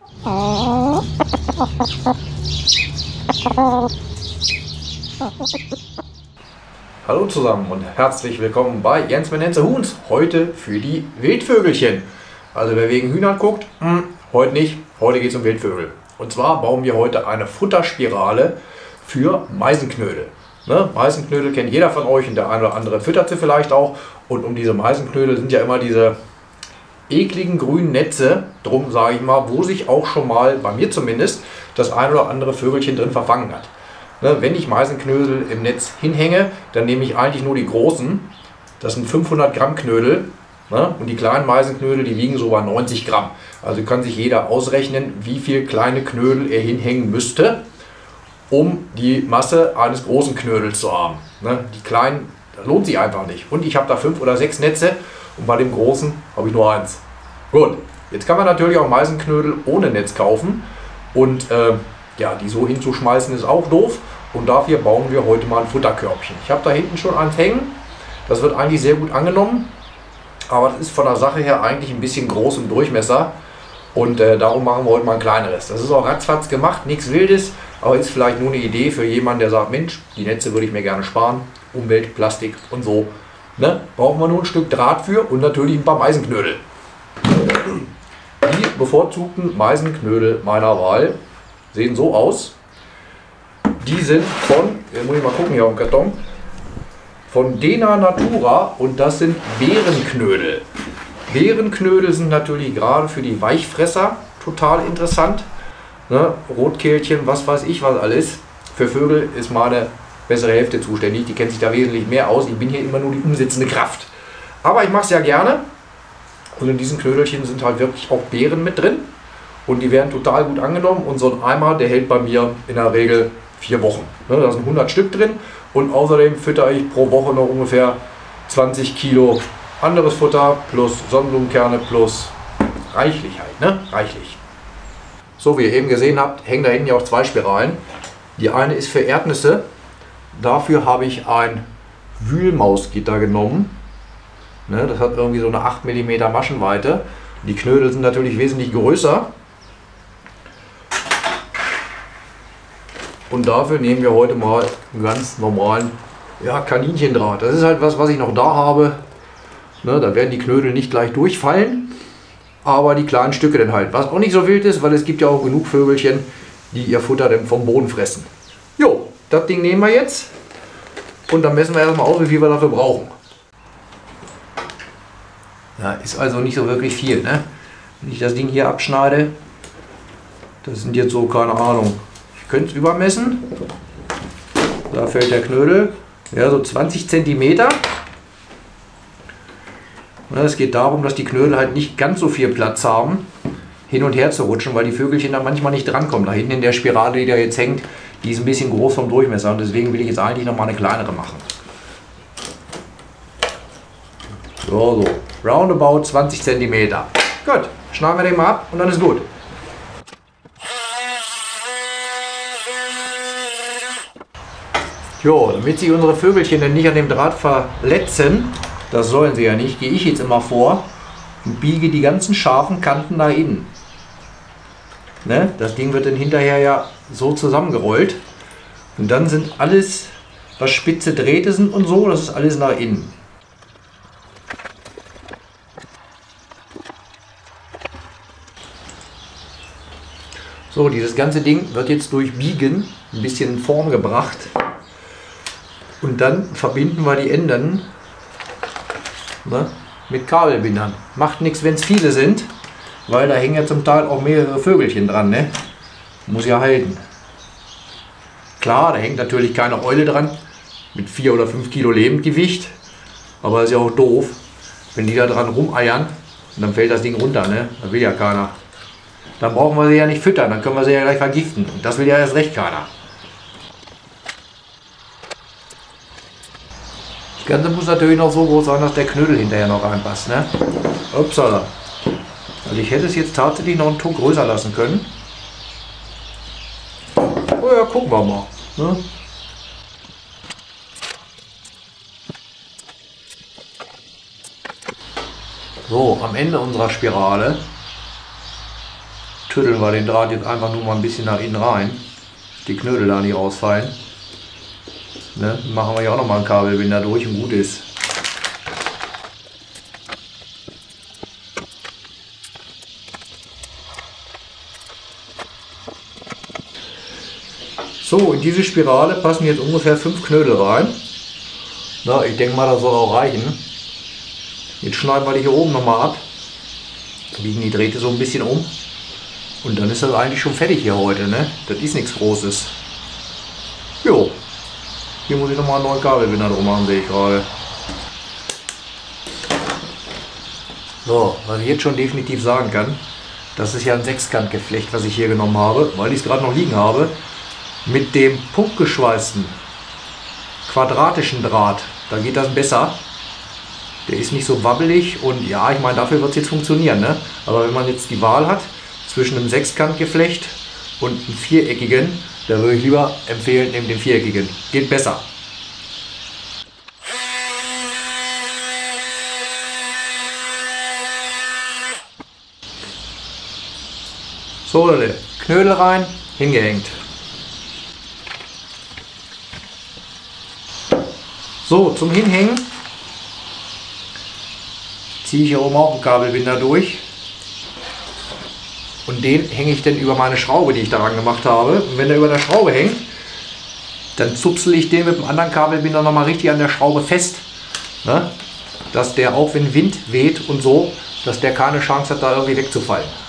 Hallo zusammen und herzlich willkommen bei Jens Menenze Huhns. Heute für die Wildvögelchen. Also wer wegen Hühnern guckt, heute nicht. Heute geht es um Wildvögel. Und zwar bauen wir heute eine Futterspirale für Meisenknödel. Ne? Meisenknödel kennt jeder von euch und der eine oder andere füttert sie vielleicht auch. Und um diese Meisenknödel sind ja immer diese ekligen grünen Netze drum, sage ich mal, wo sich auch schon mal, bei mir zumindest, das ein oder andere Vögelchen drin verfangen hat. Ne? Wenn ich Meisenknödel im Netz hinhänge, dann nehme ich eigentlich nur die großen. Das sind 500 Gramm Knödel. Ne? Und die kleinen Meisenknödel, die wiegen so bei 90 Gramm. Also kann sich jeder ausrechnen, wie viel kleine Knödel er hinhängen müsste, um die Masse eines großen Knödels zu haben. Ne? Die kleinen, das lohnt sich einfach nicht. Und ich habe da 5 oder 6 Netze und bei dem großen habe ich nur 1. Gut, jetzt kann man natürlich auch Meisenknödel ohne Netz kaufen. Und ja, die so hinzuschmeißen ist auch doof. Und dafür bauen wir heute mal ein Futterkörbchen. Ich habe da hinten schon eins hängen. Das wird eigentlich sehr gut angenommen. Aber das ist von der Sache her eigentlich ein bisschen groß im Durchmesser. Und darum machen wir heute mal ein kleineres. Das ist auch ratzfatz gemacht, nichts Wildes. Aber ist vielleicht nur eine Idee für jemanden, der sagt, Mensch, die Netze würde ich mir gerne sparen. Umwelt, Plastik und so. Ne? Brauchen wir nur ein Stück Draht für und natürlich ein paar Meisenknödel. Die bevorzugten Meisenknödel meiner Wahl sehen so aus. Die sind von, muss ich mal gucken hier am Karton, von Dena Natura und das sind Beerenknödel. Beerenknödel sind natürlich gerade für die Weichfresser total interessant. Ne? Rotkehlchen, was weiß ich was alles. Für Vögel ist meine bessere Hälfte zuständig, die kennt sich da wesentlich mehr aus. Ich bin hier immer nur die umsetzende Kraft. Aber ich mache es ja gerne. Und in diesen Knödelchen sind halt wirklich auch Beeren mit drin. Und die werden total gut angenommen. Und so ein Eimer, der hält bei mir in der Regel 4 Wochen. Ne? Da sind 100 Stück drin. Und außerdem fütter ich pro Woche noch ungefähr 20 Kilo anderes Futter plus Sonnenblumenkerne plus reichlich halt, ne? Reichlich. So wie ihr eben gesehen habt, hängen da hinten ja auch 2 Spiralen. Die eine ist für Erdnüsse. Dafür habe ich ein Wühlmausgitter genommen. Ne, das hat irgendwie so eine 8 mm Maschenweite. Die Knödel sind natürlich wesentlich größer. Und dafür nehmen wir heute mal einen ganz normalen Kaninchendraht. Das ist halt was ich noch da habe. Ne, da werden die Knödel nicht gleich durchfallen. Aber die kleinen Stücke dann halt. Was auch nicht so wild ist, weil es gibt ja auch genug Vögelchen, die ihr Futter dann vom Boden fressen. Jo, das Ding nehmen wir jetzt. Und dann messen wir erstmal aus, wie viel wir dafür brauchen. Ja, ist also nicht so wirklich viel. Ne? Wenn ich das Ding hier abschneide, das sind jetzt so, keine Ahnung, ich könnte es übermessen. Da fällt der Knödel, ja, so 20 cm. Es geht darum, dass die Knödel halt nicht ganz so viel Platz haben, hin und her zu rutschen, weil die Vögelchen da manchmal nicht drankommen. Da hinten in der Spirale, die da jetzt hängt, die ist ein bisschen groß vom Durchmesser und deswegen will ich jetzt eigentlich noch mal eine kleinere machen. So, roundabout 20 cm. Gut, schneiden wir den mal ab und dann ist gut. Jo, damit sich unsere Vögelchen dann nicht an dem Draht verletzen, das sollen sie ja nicht, gehe ich jetzt immer vor und biege die ganzen scharfen Kanten nach innen. Ne? Das Ding wird dann hinterher ja so zusammengerollt und dann sind alles, was spitze Drähte sind und so, das ist alles nach innen. So, dieses ganze Ding wird jetzt durch Biegen ein bisschen in Form gebracht und dann verbinden wir die Enden, ne, mit Kabelbindern. Macht nichts, wenn es viele sind, weil da hängen ja zum Teil auch mehrere Vögelchen dran. Ne? Muss ja halten. Klar, da hängt natürlich keine Eule dran mit 4 oder 5 Kilo Lebendgewicht, aber ist ja auch doof, wenn die da dran rumeiern und dann fällt das Ding runter. Ne? Das will ja keiner. Dann brauchen wir sie ja nicht füttern, dann können wir sie ja gleich vergiften. Und das will ja erst recht keiner. Das Ganze muss natürlich noch so groß sein, dass der Knödel hinterher noch reinpasst. Ne? Upsala. Also ich hätte es jetzt tatsächlich noch einen Tuck größer lassen können. Oh ja, gucken wir mal. Ne? So, am Ende unserer Spirale tüddeln wir den Draht jetzt einfach nur mal ein bisschen nach innen rein. Die Knödel da nicht rausfallen. Ne? Machen wir ja auch noch mal einen Kabelbinder durch und gut ist. So, in diese Spirale passen jetzt ungefähr 5 Knödel rein. Na, ich denke mal, das soll auch reichen. Jetzt schneiden wir die hier oben nochmal ab. Biegen die Drähte so ein bisschen um. Und dann ist das eigentlich schon fertig hier heute. Ne? Das ist nichts Großes. Jo. Hier muss ich nochmal einen neuen Kabelbinder drum machen, sehe ich gerade. So, was ich jetzt schon definitiv sagen kann, das ist ja ein Sechskantgeflecht, was ich hier genommen habe, weil ich es gerade noch liegen habe. Mit dem punktgeschweißten quadratischen Draht, da geht das besser. Der ist nicht so wabbelig und ja, ich meine, dafür wird es jetzt funktionieren. Ne? Aber wenn man jetzt die Wahl hat zwischen einem Sechskantgeflecht und einem viereckigen, da würde ich lieber empfehlen, neben dem viereckigen. Geht besser. So Leute, Knödel rein, hingehängt. So, zum Hinhängen ziehe ich hier oben auch einen Kabelbinder durch und den hänge ich dann über meine Schraube, die ich daran gemacht habe. Und wenn der über der Schraube hängt, dann zupsel ich den mit dem anderen Kabelbinder nochmal richtig an der Schraube fest, ne? Dass der auch wenn Wind weht und so, dass der keine Chance hat, da irgendwie wegzufallen.